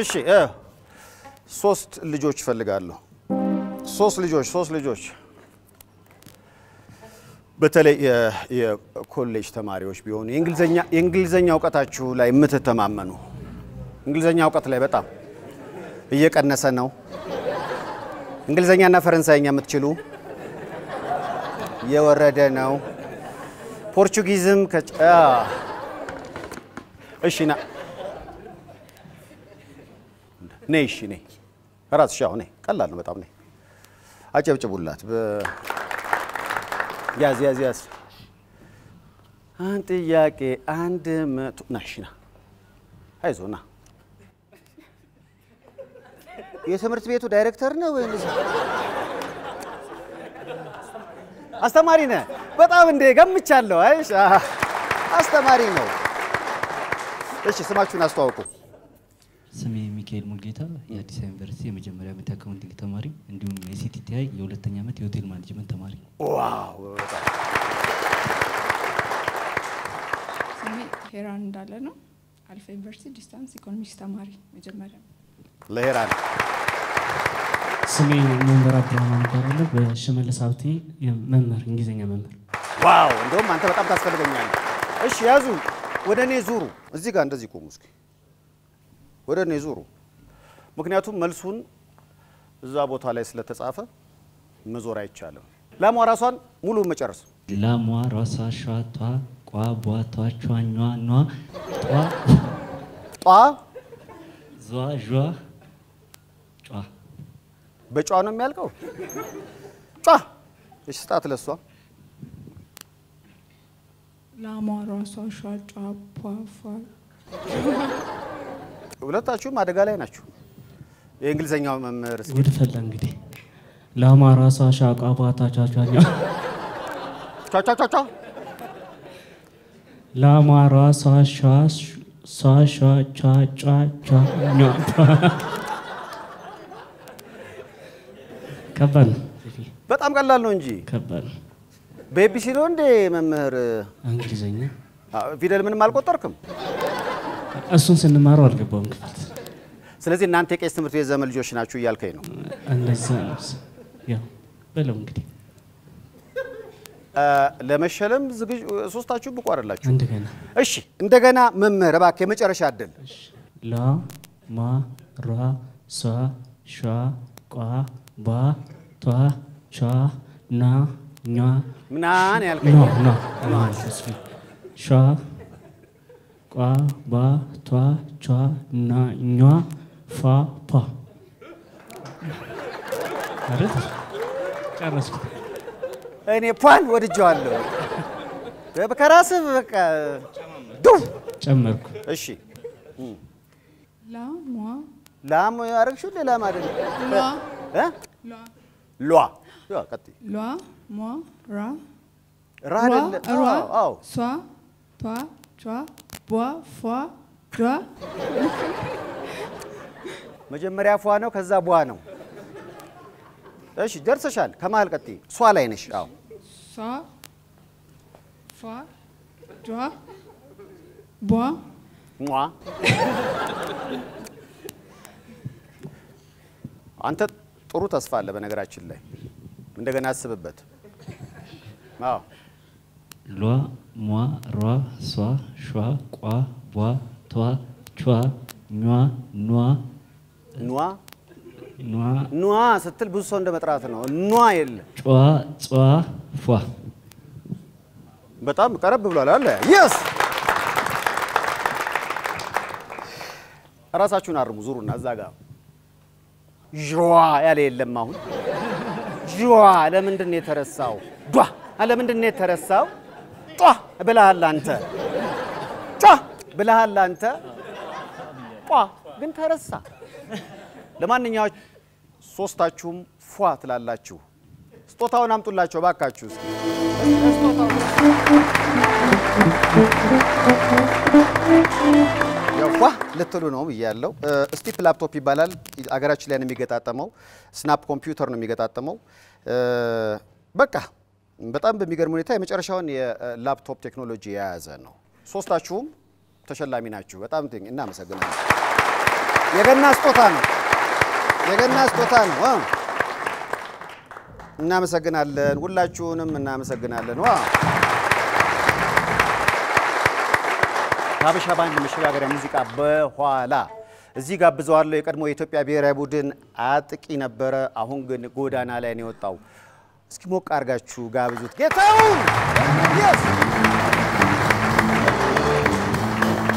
እሺ ሶስት ልጆች ፈልጋለሁ ሶስት ልጆች በተለይ የኮሌጅ ተማሪዎች ቢሆኑ የእንግሊዘኛ ዕውቀታችሁ ላይ የምትተማመኑ እንግሊዘኛ ዕውቀት ላይ በጣም እየቀነሰ ነው እንግሊዘኛና ፈረንሳይኛ የምትችሉ የወረደ ነው ፖርቹጊዝም እሺ ነይ ራስሽ አሁን ቀላል ነው በጣም ነይ አጨብጭቡላት ያዝ አንተ ጥያቄ አንድ መቶ ናሽና አይዞና የትምህርት ቤቱ ዳይሬክተር ነው ወይስ አስተማሪ ነህ በጣም እንደ ገምቻለሁ አይሽ አስተማሪ ነው እሺ ስማችሁን አስተዋውቁ ስሜ ሚካኤል ሙልጌታ የአዲስ አበባ ዩኒቨርሲቲ የመጀመሪያ ዓመት አካውንቲንግ ተማሪ እንዲሁም የሲቲቲአይ የሁለተኛ ዓመት የሆቴል ማኔጅመንት ተማሪ ዋው ስሜ ሄራን እንዳለ ነው አልፋ ዩኒቨርሲቲ ዲስታንስ ኢኮኖሚክስ ተማሪ መጀመሪያ ለሄራን ስሜ መንበር አብዱራህማን ይባላል በሽመልስ ሀብቴ መምህር እንግሊዘኛ መምህር ዋው እንደውም አንተ በጣም ታስፈልገኛለህ እሺ ያዙ ወደኔ ዙሩ እዚህ ጋር እንደዚህ ቆሙ እስኪ ወደኔ ዙሩ ምክንያቱም መልሱን እዛ ቦታ ላይ ስለተጻፈ መዞር አይቻልም ላሟ ራሷን ሙሉ መጨረስ ላሟ ራሷ ሻቷ ቋ ቧቷ ቿኛ ኗ ጧ ዟ ጇ ጯ በጯ ነው የሚያልቀው ጯ እሺ ስጣት ለሷ ላሟ ራሷ ሻጯ ፏፏ ሁለታችሁም አደጋ ላይ ናችሁ የእንግሊዘኛው መምህር ጉድ ፈላ እንግዲህ ላሟ ራሷ ሻቋ ቧቷ ቿኛ ቻቻቻቻ ላሟ ራሷ ቿ ከባድ ነው በጣም ቀላል ነው እንጂ ከባድ ነው በኤቢሲ ነው እንደ መምህር እንግሊዘኛ ፊደል ምንም አልቆጠርክም እሱን ስንማረው አልገባውም ክፍል ስለዚህ እናንተ የቄስ ትምህርት ቤት ዘመን ልጆች ናችሁ እያልከኝ ነው እንደዛ ነው ያው በለው እንግዲህ ለመሸለም ዝግጁ ሶስታችሁ ብቁ አይደላችሁ እንደገና እሺ እንደገና መምህር እባክህ የመጨረሻ አይደል ላ ማ ራ ሷ ሻ ቋ ባ ቷ ቻ ና ኛ ምናን ያልከኝ ኖ ሻ ቋ ባ ቷ ቻ ና ኛ ፋ ፓ አይደል ጨረስኩ እኔ ፓን ወድጄዋለሁ በከራስህ በቃ ዱፍ ጨመርኩ እሺ ላም ያረግሽው ሌላ ማለት ሏ ቀጥይ ሏ ሟ ራ ራ አይደለ አዎ ሷ ቷ ቿ ቧ ፏ ጇ መጀመሪያ ፏ ነው ከዛ ቧ ነው እሺ ደርሰሻል ከመሃል ቀጥይ ሷ ላይ ነሽ አዎ ሷ ፏ ጇ ቧ ሟ አንተ ጥሩ ተስፋ አለ በነገራችን ላይ እንደገና አስብበት አዎ ሏ ሟ ሯ ሷ ሿ ቋ ቧ ቷ ቿ ኟ ኗ ኗ ስትል ብዙ ሰው እንደመጥራት ነው ኗ የለ ጯ ጿ ፏ በጣም ቀረብ ብሏል አለ yes ራሳችሁን አርሙ ዙሩና እዛ ጋር ጇ ያለ የለም አሁን ጇ ለምንድን ነው የተረሳው ዷ ለምንድን ነው የተረሳው ጧ ብለሃል አንተ ጧ ብለሃል አንተ ጧ ግን ተረሳ ለማንኛውም ሶስታችሁም ፏ ትላላችሁ ስጦታውን አምጡላችሁ ባካችሁ ስጦታው ያው ልትሉ ነው ይያለው ስቲፕ ላፕቶፕ ይባላል አገራችን ላይ ነው የሚገጣጠመው ስናፕ ኮምፒውተር ነው የሚገጣጠመው በቃ በጣም በሚገርም ሁኔታ የመጨረሻውን የላፕቶፕ ቴክኖሎጂ የያዘ ነው ሶስታችሁም ተሸላሚ ናችሁ በጣም እናመሰግናለን የገና ስጦታ ነው እናመሰግናለን ሁላችሁንም እናመሰግናለን ሀበሻ ባንድ መሸጋገሪያ ሙዚቃ በኋላ እዚህ ጋብዘዋለሁ የቀድሞ የኢትዮጵያ ብሔራዊ ቡድን አጥቂ ነበረ አሁን ግን ጎዳና ላይ ነው የወጣው እስኪ ሞቅ አርጋችሁ ጋብዙት ጌታውን